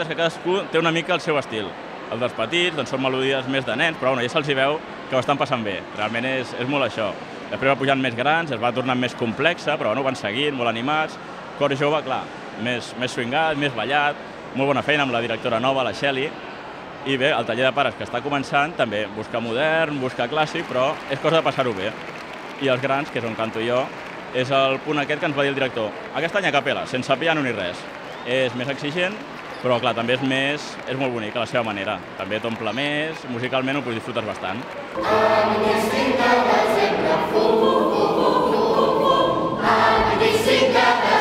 que cadascú té una mica el seu estil. Els dels petits doncs, són melodies més de nens, però ja se'ls veu que ho estan passant bé. Realment és molt això. Després va pujant més grans, es va tornant més complexa, però van seguint, molt animats. Cor jove, clar, més swingat, més ballat, molt bona feina amb la directora nova, la Shelly. I bé, el taller de pares que està començant, també busca modern, busca clàssic, però és cosa de passar-ho bé. I els grans, que és on canto jo, és el punt aquest que ens va dir el director. Aquest any a capella, sense piano ni res. És més exigent, però clar, també és molt bonic a la seva manera. També t'omple més, musicalment ho disfrutes bastant. Sing